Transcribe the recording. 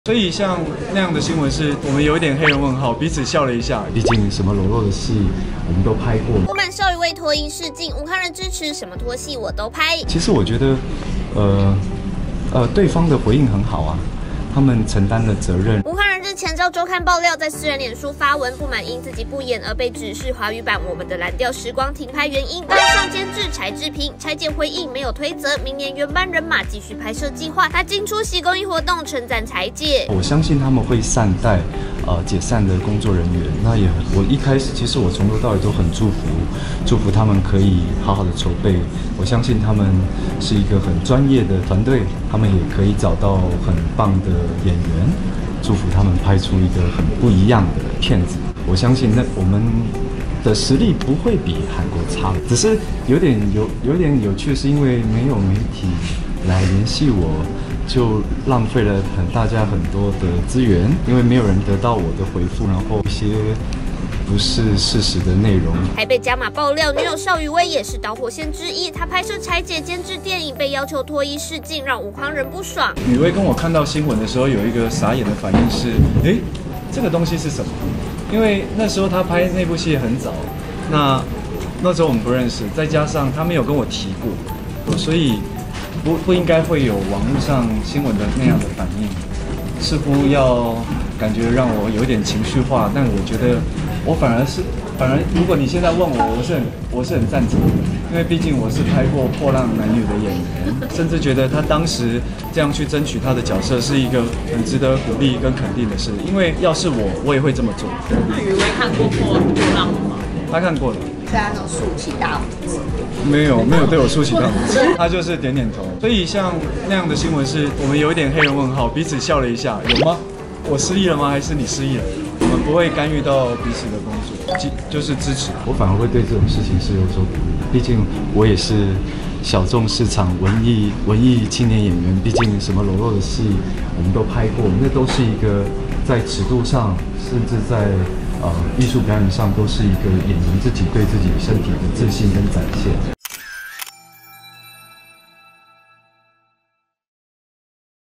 所以像那样的新闻是我们有一点黑人问号，彼此笑了一下。 毕竟什么裸露的戏我们都拍过。 不满邵雨薇脱衣试镜，武康人支持什么脱戏我都拍。 其实我觉得，对方的回应很好啊，他们承担了责任。 武康人日前遭周刊爆料，在私人脸书发文不满因自己不演而被指是华语版《我们的蓝调时光》停拍原因。但上监制柴智屏，柴姐回应没有推责，明年原班人马继续拍摄计划。他经出席公益活动称赞柴姐， 我相信他们会善待解散的工作人员。那也我一开始其实我从头到尾都很祝福他们可以好好的筹备。我相信他们是一个很专业的团队，他们也可以找到很棒的演员，祝福他们拍出一个很不一样的片子。我相信我们的实力不会比韩国差，只是有点有趣，是因为没有媒体来联系我，就浪费了大家很多的资源，因为没有人得到我的回复，然后一些不是事实的内容。 还被加码爆料，女友邵雨薇也是导火线之一。她拍摄柴姐监制电影，被要求脱衣试镜，让武康人不爽。 雨薇跟我看到新闻的时候，有一个傻眼的反应是：这个东西是什么？因为那时候他拍那部戏很早，那时候我们不认识，再加上他没有跟我提过，所以不应该会有网络上新闻的那样的反应，似乎要感觉让我有点情绪化。但我觉得我反而，如果你现在问我是很赞成的，因为毕竟我是拍过破浪男女的演员，甚至觉得他当时这样去争取他的角色是一个很值得鼓励跟肯定的事。因为要是我也会这么做。 那雨薇看过破浪吗？ 他看过了。 对啊，那种竖起大拇指。 没有对我竖起大拇指，他就是点点头。所以像那样的新闻是我们有一点黑人问号，彼此笑了一下，有吗？我失忆了吗？还是你失忆了？我们不会干预到彼此的工作，就是支持。 我反而会对这种事情是有所鼓励，毕竟我也是小众市场文艺青年演员，毕竟什么裸露的戏我们都拍过，那都是一个在尺度上，甚至在艺术表演上，都是一个演员自己对自己身体的自信跟展现。